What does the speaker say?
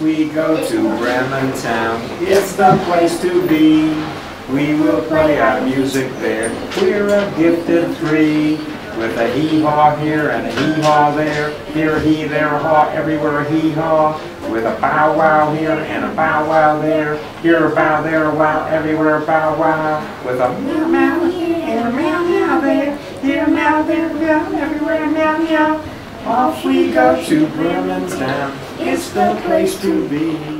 we go to Bremen town. It's the place to be. We will play our music there. We're a gifted three, with a hee-haw here and a hee-haw there. Here a hee, there a haw, everywhere a hee-haw. With a bow-wow here and a bow-wow there. Here a bow, there a wow, everywhere a bow-wow. With a meow-meow here and a meow-meow there. Here a meow, there a meow, everywhere a meow-meow. Off we go to Bremen town. It's the place to be.